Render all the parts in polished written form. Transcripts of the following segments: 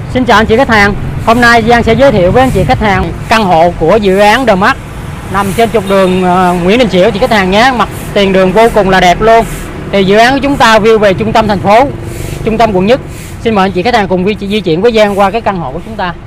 Xin chào anh chị khách hàng. Hôm nay Giang sẽ giới thiệu với anh chị khách hàng căn hộ của dự án The Mark nằm trên trục đường Nguyễn Đình Chiểu chị khách hàng nhé. Mặt tiền đường vô cùng là đẹp luôn. Thì dự án của chúng ta view về trung tâm thành phố, trung tâm quận Nhất. Xin mời anh chị khách hàng cùng di chuyển với Giang qua cái căn hộ của chúng ta.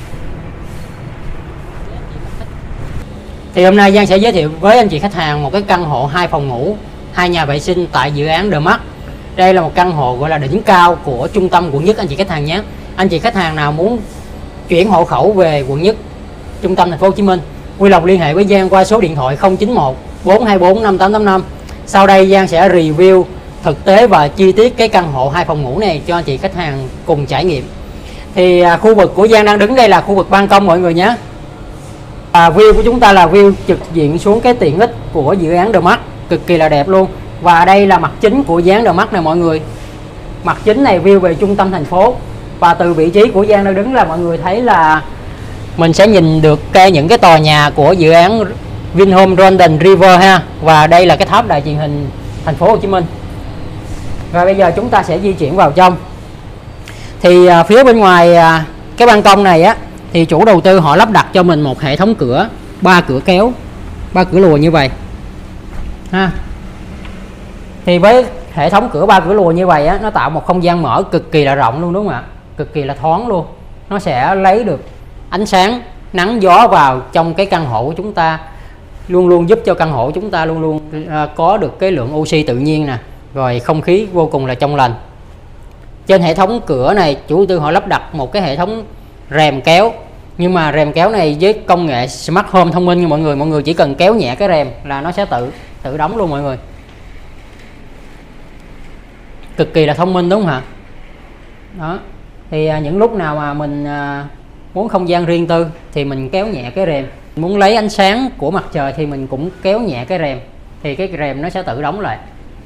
Thì hôm nay Giang sẽ giới thiệu với anh chị khách hàng một cái căn hộ 2 phòng ngủ, 2 nhà vệ sinh tại dự án The Mark. Đây là một căn hộ gọi là đỉnh cao của trung tâm quận Nhất anh chị khách hàng nhé. Anh chị khách hàng nào muốn chuyển hộ khẩu về quận Nhất, trung tâm thành phố Hồ Chí Minh, vui lòng liên hệ với Giang qua số điện thoại 091 424 5885. Sau đây Giang sẽ review thực tế và chi tiết cái căn hộ 2 phòng ngủ này cho anh chị khách hàng cùng trải nghiệm. Thì khu vực của Giang đang đứng đây là khu vực ban công mọi người nhé. View của chúng ta là view trực diện xuống cái tiện ích của dự án The Mark, cực kỳ là đẹp luôn. Và đây là mặt chính của dự án The Mark này mọi người. Mặt chính này view về trung tâm thành phố. Và từ vị trí của Giang đang đứng là mọi người thấy là mình sẽ nhìn được những cái tòa nhà của dự án Vinhome Golden River ha. Và đây là cái tháp đài truyền hình thành phố Hồ Chí Minh. Và bây giờ chúng ta sẽ di chuyển vào trong. Thì phía bên ngoài cái ban công này á, thì chủ đầu tư họ lắp đặt cho mình một hệ thống cửa 3 cửa kéo, 3 cửa lùa như vậy ha. Thì với hệ thống cửa 3 cửa lùa như vậy á, nó tạo một không gian mở cực kỳ là rộng luôn, đúng không ạ? Cực kỳ là thoáng luôn. Nó sẽ lấy được ánh sáng, nắng, gió vào trong cái căn hộ của chúng ta, luôn luôn giúp cho căn hộ của chúng ta luôn luôn có được cái lượng oxy tự nhiên nè, rồi không khí vô cùng là trong lành. Trên hệ thống cửa này chủ đầu tư họ lắp đặt một cái hệ thống rèm kéo, nhưng mà rèm kéo này với công nghệ Smart Home thông minh như mọi người chỉ cần kéo nhẹ cái rèm là nó sẽ tự đóng luôn mọi người. Cực kỳ là thông minh đúng không hả? Đó. Thì những lúc nào mà mình muốn không gian riêng tư thì mình kéo nhẹ cái rèm, muốn lấy ánh sáng của mặt trời thì mình cũng kéo nhẹ cái rèm, thì cái rèm nó sẽ tự đóng lại.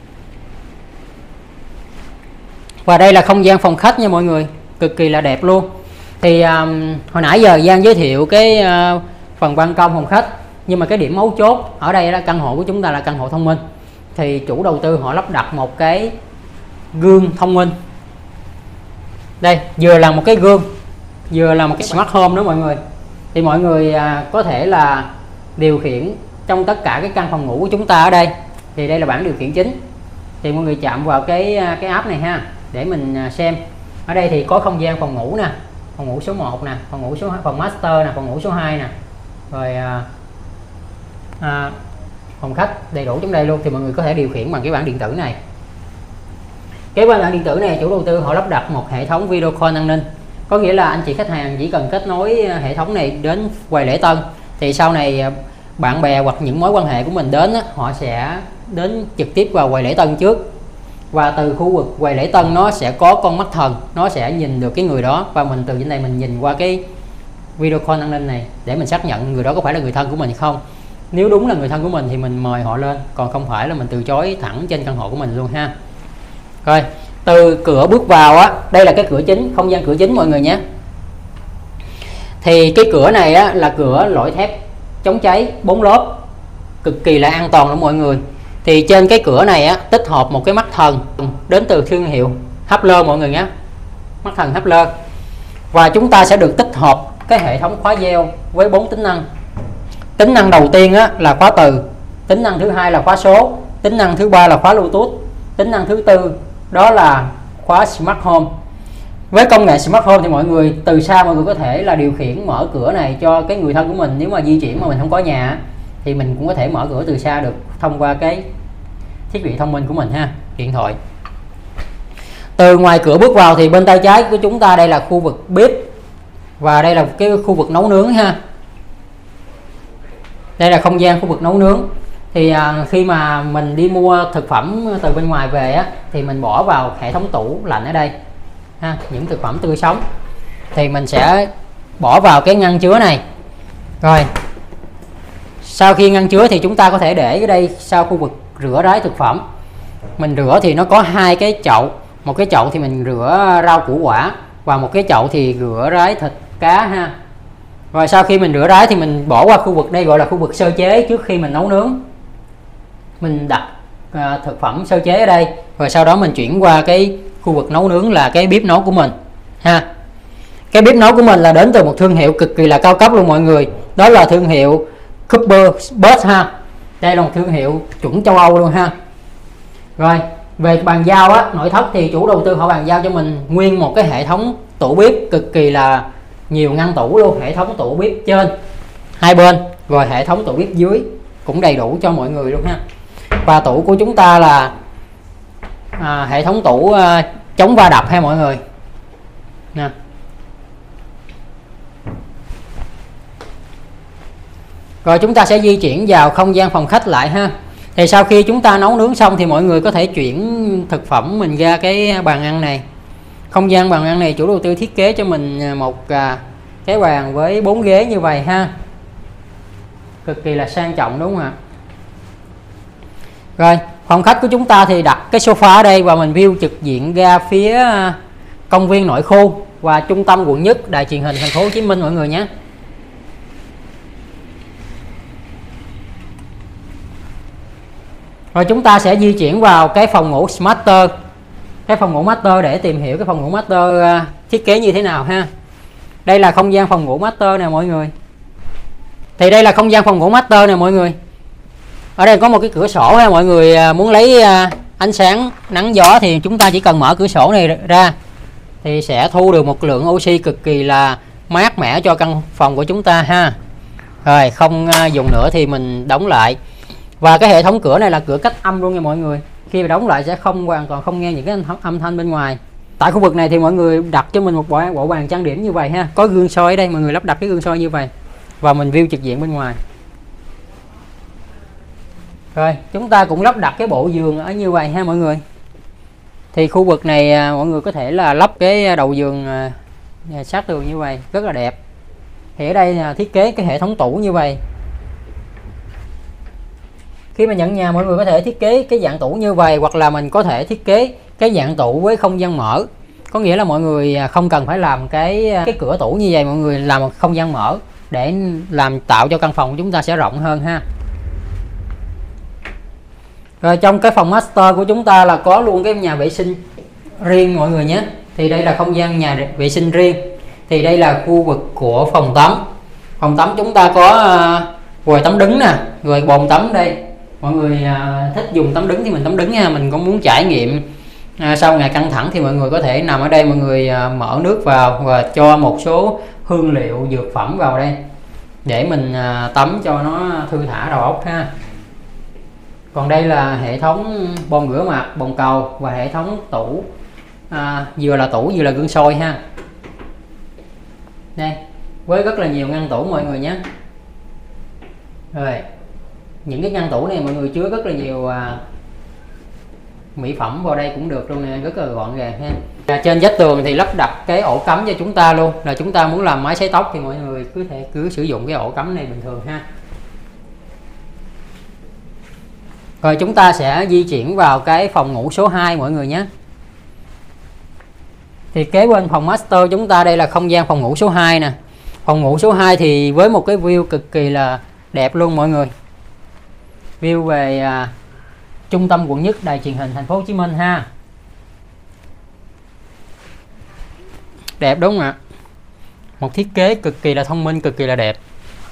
Và đây là không gian phòng khách nha mọi người, cực kỳ là đẹp luôn. Thì hồi nãy giờ Giang giới thiệu cái phần ban công phòng khách, nhưng mà cái điểm mấu chốt ở đây là căn hộ của chúng ta là căn hộ thông minh. Thì chủ đầu tư họ lắp đặt một cái gương thông minh. Đây, vừa là một cái gương, vừa là một cái Smart Home đó mọi người. Thì mọi người có thể là điều khiển trong tất cả cái căn phòng ngủ của chúng ta ở đây. Thì đây là bảng điều khiển chính. Thì mọi người chạm vào cái app này ha, để mình xem. Ở đây thì có không gian phòng ngủ nè, phòng ngủ số 1 nè, phòng master nè, phòng ngủ số 2 nè, rồi phòng khách đầy đủ trong đây luôn. Thì mọi người có thể điều khiển bằng cái bảng điện tử này. Cái bảng điện tử này chủ đầu tư họ lắp đặt một hệ thống video call an ninh, có nghĩa là anh chị khách hàng chỉ cần kết nối hệ thống này đến quầy lễ tân, thì sau này bạn bè hoặc những mối quan hệ của mình đến họ sẽ đến trực tiếp vào quầy lễ tân trước, và từ khu vực quầy lễ tân nó sẽ có con mắt thần, nó sẽ nhìn được cái người đó, và mình từ trên này mình nhìn qua cái video call an ninh này để mình xác nhận người đó có phải là người thân của mình hay không. Nếu đúng là người thân của mình thì mình mời họ lên, còn không phải là mình từ chối thẳng trên căn hộ của mình luôn ha. Rồi, từ cửa bước vào á, đây là cái cửa chính, không gian cửa chính mọi người nhé. Thì cái cửa này á là cửa lõi thép chống cháy 4 lớp, cực kỳ là an toàn đó mọi người. Thì trên cái cửa này á tích hợp một cái mắt thần đến từ thương hiệu Hapler mọi người nhé, mắt thần Hapler. Và chúng ta sẽ được tích hợp cái hệ thống khóa gieo với 4 tính năng. Tính năng đầu tiên á là khóa từ, tính năng thứ hai là khóa số, tính năng thứ ba là khóa Bluetooth, tính năng thứ tư đó là khóa Smart Home. Với công nghệ Smart Home thì mọi người từ xa mọi người có thể là điều khiển mở cửa này cho cái người thân của mình. Nếu mà di chuyển mà mình không có nhà thì mình cũng có thể mở cửa từ xa được thông qua cái thiết bị thông minh của mình ha, điện thoại. Từ ngoài cửa bước vào thì bên tay trái của chúng ta đây là khu vực bếp, và đây là cái khu vực nấu nướng ha. Đây là không gian khu vực nấu nướng. Thì khi mà mình đi mua thực phẩm từ bên ngoài về á, thì mình bỏ vào hệ thống tủ lạnh ở đây ha, những thực phẩm tươi sống thì mình sẽ bỏ vào cái ngăn chứa này. Rồi sau khi ngăn chứa thì chúng ta có thể để ở đây sau khu vực rửa ráy thực phẩm. Mình rửa thì nó có hai cái chậu, một cái chậu thì mình rửa rau củ quả, và một cái chậu thì rửa ráy thịt cá ha. Rồi sau khi mình rửa ráy thì mình bỏ qua khu vực đây gọi là khu vực sơ chế trước khi mình nấu nướng. Mình đặt thực phẩm sơ chế ở đây, rồi sau đó mình chuyển qua cái khu vực nấu nướng là cái bếp nấu của mình ha. Cái bếp nấu của mình là đến từ một thương hiệu cực kỳ là cao cấp luôn mọi người, đó là thương hiệu Cooper Bus ha. Đây là một thương hiệu chuẩn châu Âu luôn ha. Rồi về bàn giao á, nội thất thì chủ đầu tư họ bàn giao cho mình nguyên một cái hệ thống tủ bếp cực kỳ là nhiều ngăn tủ luôn, hệ thống tủ bếp trên hai bên, rồi hệ thống tủ bếp dưới cũng đầy đủ cho mọi người luôn ha. Và tủ của chúng ta là hệ thống tủ chống va đập ha mọi người nè. Rồi chúng ta sẽ di chuyển vào không gian phòng khách lại ha. Thì sau khi chúng ta nấu nướng xong thì mọi người có thể chuyển thực phẩm mình ra cái bàn ăn này. Không gian bàn ăn này chủ đầu tư thiết kế cho mình một cái bàn với 4 ghế như vậy ha, cực kỳ là sang trọng đúng không ạ? Rồi phòng khách của chúng ta thì đặt cái sofa ở đây và mình view trực diện ra phía công viên nội khu và trung tâm quận Nhất, đài truyền hình thành phố Hồ Chí Minh mọi người nhé. Rồi chúng ta sẽ di chuyển vào cái phòng ngủ master, cái phòng ngủ master để tìm hiểu cái phòng ngủ master thiết kế như thế nào ha. Đây là không gian phòng ngủ master nè mọi người. Thì đây là không gian phòng ngủ master nè mọi người. Ở đây có một cái cửa sổ ha, mọi người muốn lấy ánh sáng nắng gió thì chúng ta chỉ cần mở cửa sổ này ra thì sẽ thu được một lượng oxy cực kỳ là mát mẻ cho căn phòng của chúng ta ha. Rồi không dùng nữa thì mình đóng lại. Và cái hệ thống cửa này là cửa cách âm luôn nha mọi người. Khi mà đóng lại sẽ hoàn toàn không nghe những cái âm thanh bên ngoài. Tại khu vực này thì mọi người đặt cho mình một bộ bàn trang điểm như vậy ha. Có gương soi ở đây, mọi người lắp đặt cái gương soi như vậy. Và mình view trực diện bên ngoài. Rồi chúng ta cũng lắp đặt cái bộ giường ở như vậy ha mọi người. Thì khu vực này mọi người có thể là lắp cái đầu giường sát tường như vậy, rất là đẹp. Thì ở đây là thiết kế cái hệ thống tủ như vậy. Khi mà nhận nhà mọi người có thể thiết kế cái dạng tủ như vậy, hoặc là mình có thể thiết kế cái dạng tủ với không gian mở. Có nghĩa là mọi người không cần phải làm cái cửa tủ như vậy, mọi người làm một không gian mở để tạo cho căn phòng của chúng ta sẽ rộng hơn ha. Rồi trong cái phòng master của chúng ta là có luôn cái nhà vệ sinh riêng mọi người nhé. Thì đây là không gian nhà vệ sinh riêng. Thì đây là khu vực của phòng tắm. Phòng tắm chúng ta có vòi tắm đứng nè, rồi bồn tắm đây. Mọi người thích dùng tắm đứng thì mình tắm đứng nha. Mình cũng muốn trải nghiệm sau ngày căng thẳng thì mọi người có thể nằm ở đây, mọi người mở nước vào và cho một số hương liệu dược phẩm vào đây để mình tắm cho nó thư thả đầu óc ha. Còn đây là hệ thống bồn rửa mặt, bồn cầu và hệ thống tủ, vừa là tủ vừa là gương soi ha. Đây với rất là nhiều ngăn tủ mọi người nhé. Rồi những cái ngăn tủ này mọi người chứa rất là nhiều mỹ phẩm vào đây cũng được luôn nè, rất là gọn gàng ha. Trên vách tường thì lắp đặt cái ổ cắm cho chúng ta luôn, là chúng ta muốn làm máy sấy tóc thì mọi người cứ sử dụng cái ổ cắm này bình thường ha. Rồi chúng ta sẽ di chuyển vào cái phòng ngủ số 2 mọi người nhé. Thì kế bên phòng master chúng ta đây là không gian phòng ngủ số 2 nè. Phòng ngủ số 2 thì với một cái view cực kỳ là đẹp luôn mọi người. View về trung tâm quận Nhất, đài truyền hình thành phố Hồ Chí Minh ha. Đẹp đúng không ạ? Một thiết kế cực kỳ là thông minh, cực kỳ là đẹp.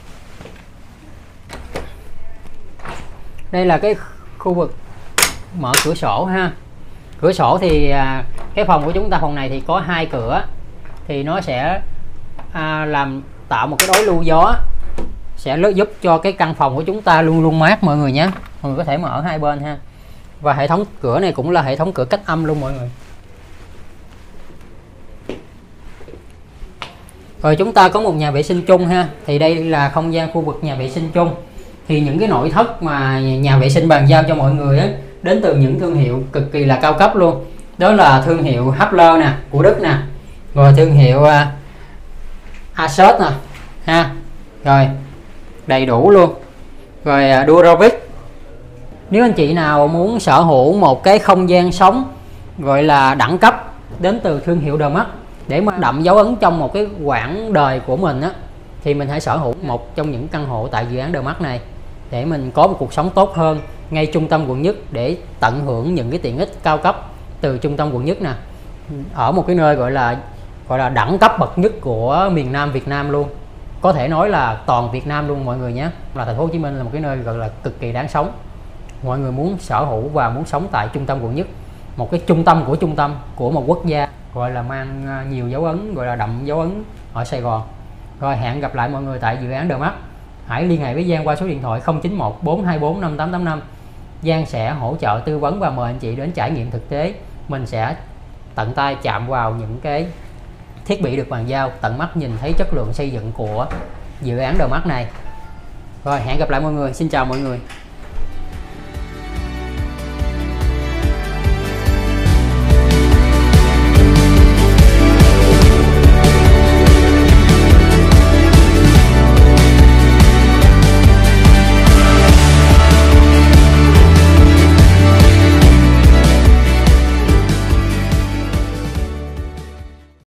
Đây là cái khu vực mở cửa sổ ha. Cửa sổ thì cái phòng của chúng ta, phòng này thì có 2 cửa, thì nó sẽ tạo một cái đối lưu gió, sẽ giúp cho cái căn phòng của chúng ta luôn luôn mát mọi người nhé. Mọi người có thể mở hai bên ha. Và hệ thống cửa này cũng là hệ thống cửa cách âm luôn mọi người. Rồi chúng ta có một nhà vệ sinh chung ha. Thì đây là không gian khu vực nhà vệ sinh chung. Thì những cái nội thất mà nhà vệ sinh bàn giao cho mọi người á, đến từ những thương hiệu cực kỳ là cao cấp luôn. Đó là thương hiệu Hapler nè, của Đức nè, rồi thương hiệu Asos nè ha. Rồi đầy đủ luôn. Rồi Durovic. Nếu anh chị nào muốn sở hữu một cái không gian sống gọi là đẳng cấp đến từ thương hiệu The Max để mà đậm dấu ấn trong một cái quãng đời của mình á, thì mình hãy sở hữu một trong những căn hộ tại dự án The Max này để mình có một cuộc sống tốt hơn ngay trung tâm quận Nhất, để tận hưởng những cái tiện ích cao cấp từ trung tâm quận Nhất nè, ở một cái nơi gọi là gọi là đẳng cấp bậc nhất của miền Nam Việt Nam luôn, có thể nói là toàn Việt Nam luôn mọi người nhé. Là thành phố Hồ Chí Minh là một cái nơi gọi là cực kỳ đáng sống. Mọi người muốn sở hữu và muốn sống tại trung tâm quận nhất, một cái trung tâm của một quốc gia gọi là mang nhiều dấu ấn, gọi là đậm dấu ấn ở Sài Gòn. Rồi hẹn gặp lại mọi người tại dự án The Mart. Hãy liên hệ với Giang qua số điện thoại 091 424 5885. Giang sẽ hỗ trợ tư vấn và mời anh chị đến trải nghiệm thực tế. Mình sẽ tận tay chạm vào những cái thiết bị được bàn giao, tận mắt nhìn thấy chất lượng xây dựng của dự án The Mart này. Rồi hẹn gặp lại mọi người, xin chào mọi người.